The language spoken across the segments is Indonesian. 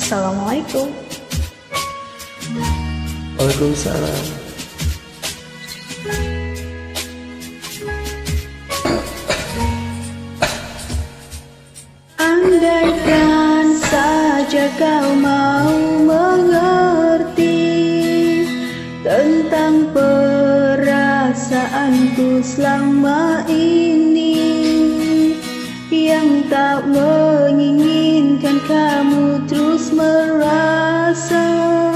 Assalamualaikum. Waalaikumsalam. Andaikan saja kau mau mengerti tentang perasaanku selama ini, yang tak menginginkan kamu terus merasa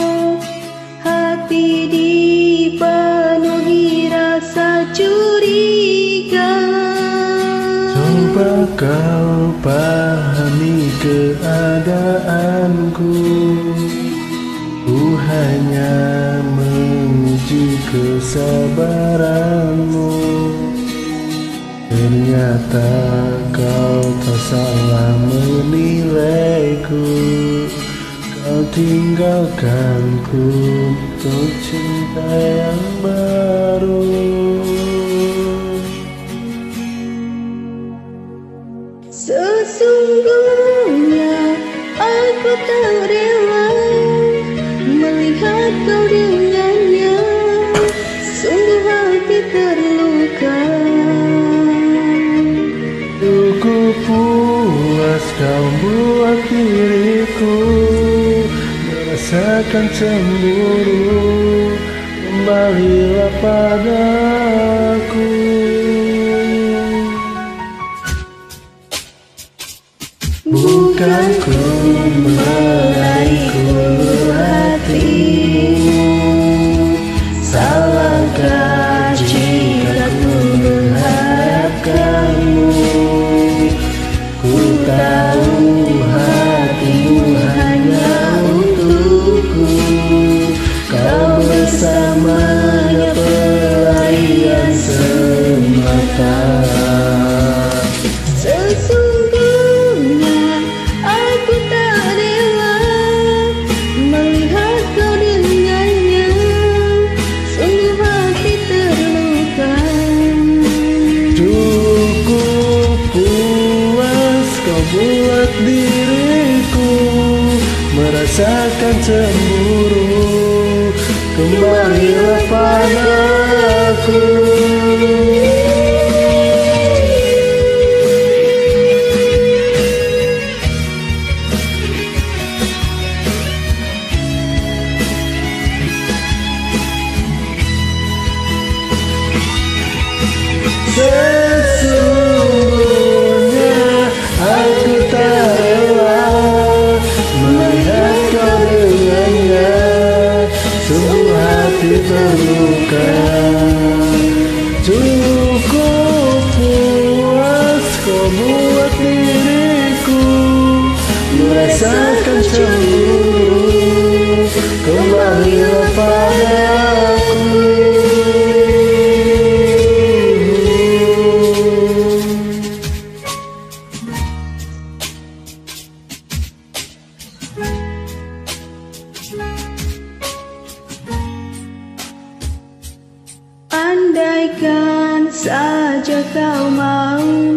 hati dipenuhi rasa curiga. Coba kau pahami keadaanku, ku hanya menguji kesabaranmu. Ternyata kau tak salah menilaiku, kau tinggalkanku untuk cinta yang baru. Sesungguhnya aku tak rela melihat kau dengannya, sungguh hati terluka. Cukup puas kau buat diriku merasakan cemburu, kembalilah padaku. Bukan ku meraih ulu hatimu, salahkah jika ku mengharapkanmu. Ku tahu hatimu hanya untukku, kau bersamanya pelarian semata. Sesungguhnya aku tak rela melihat kau dengannya, sungguh hati terluka. Cukup puas kau buat diriku merasakan cemburu, kembalilah padaku. Sesungguhnya aku tak rela melihat kau dengannya, sungguh hati terluka. Cukup puas kau buat diriku merasakan cemburu, kembalilah padaku. Andaikan saja kau mau